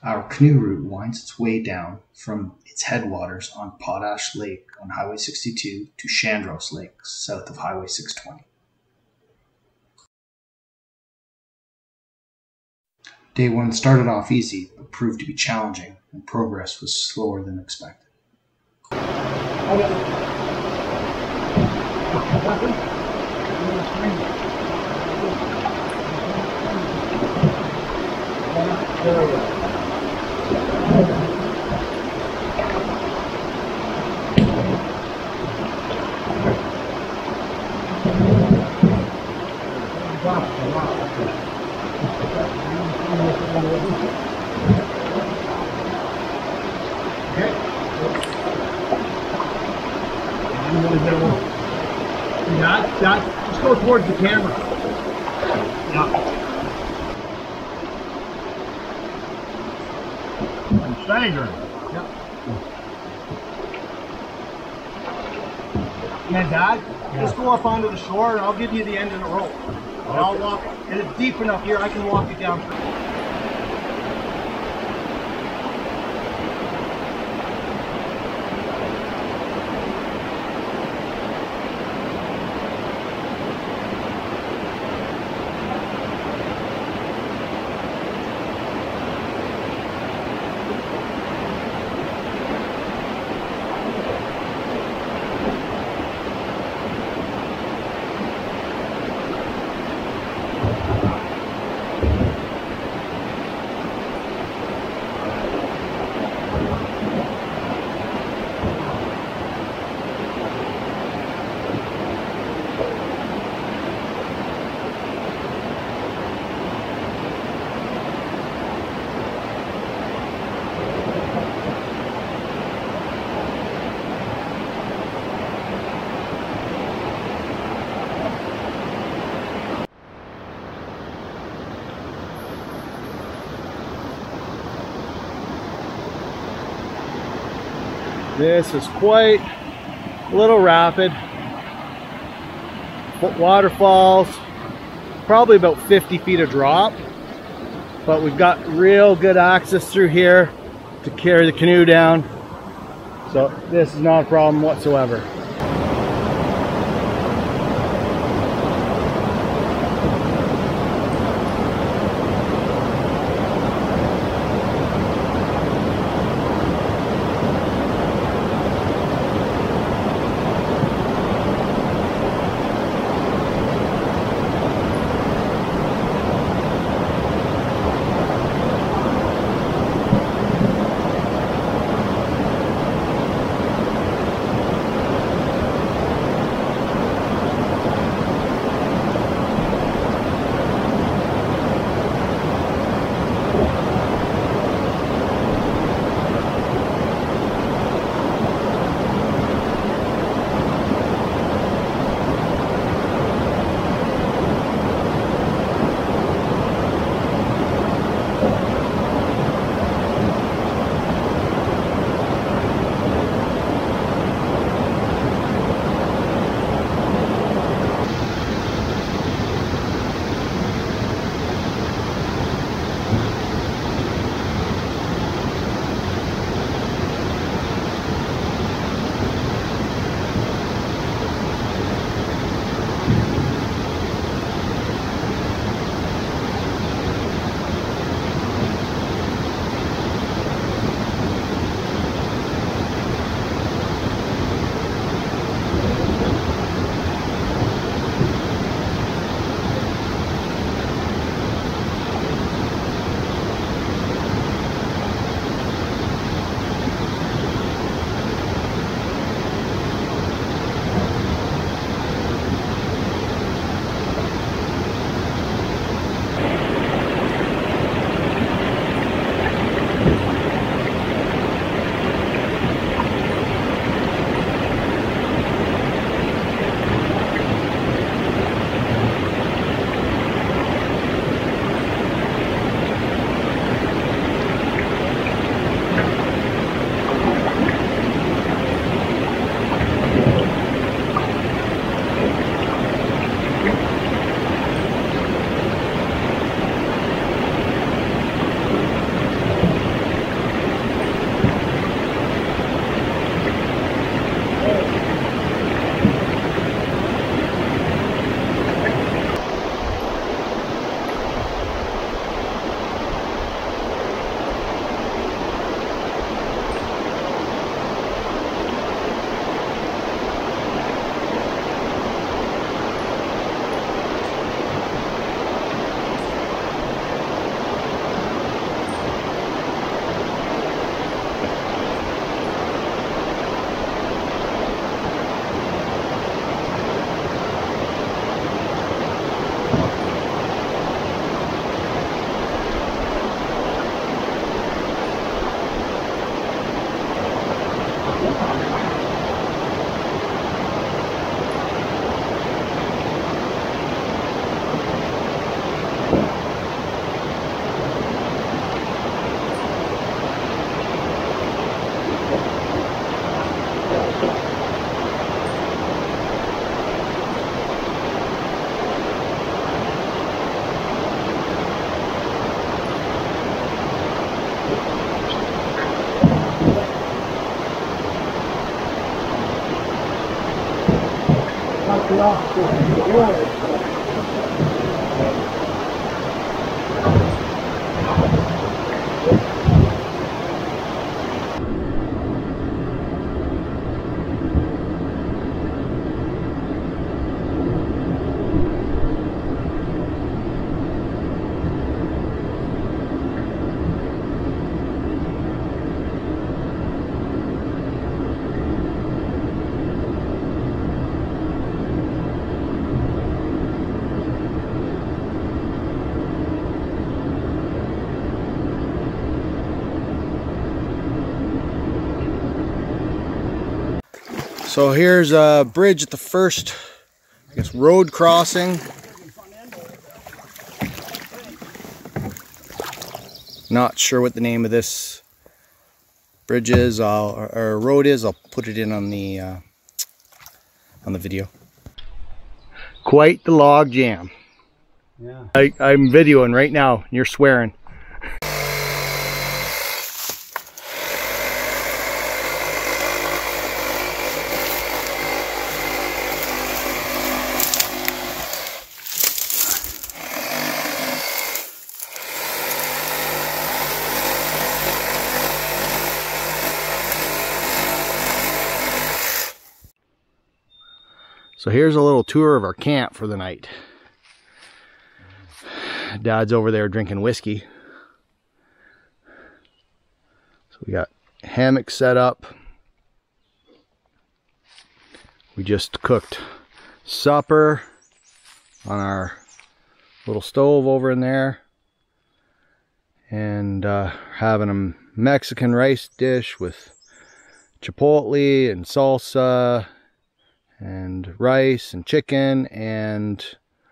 Our canoe route winds its way down from its headwaters on Potash Lake on Highway 62 to Chandros Lake south of Highway 620. Day 1 started off easy, but proved to be challenging, and progress was slower than expected. Just go towards the camera. I'm staggering. Yeah, Dad, just go up onto the shore and I'll give you the end of the rope. And I'll walk, and it's deep enough here, I can walk it down. This is quite a little rapid. Waterfalls, probably about 50 feet of drop, but we've got real good access through here to carry the canoe down. So this is not a problem whatsoever. Not the opposite. So here's a bridge at the first, I guess, road crossing. Not sure what the name of this bridge is, or road is. I'll put it in on the video. Quite the log jam. Yeah. I'm videoing right now. You're swearing. So here's a little tour of our camp for the night. Dad's over there drinking whiskey. So we got hammock set up. We just cooked supper on our little stove over in there. And having a Mexican rice dish with chipotle and salsa and rice and chicken and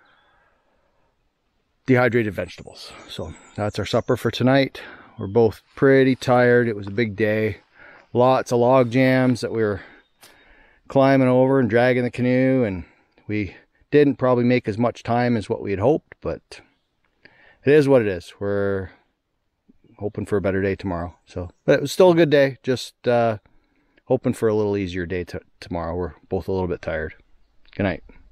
dehydrated vegetables. So that's our supper for tonight. We're both pretty tired. It was a big day. Lots of log jams that we were climbing over and dragging the canoe, and we didn't probably make as much time as what we had hoped, but it is what it is. We're hoping for a better day tomorrow. So, but it was still a good day. Just hoping for a little easier day tomorrow. We're both a little bit tired. Good night.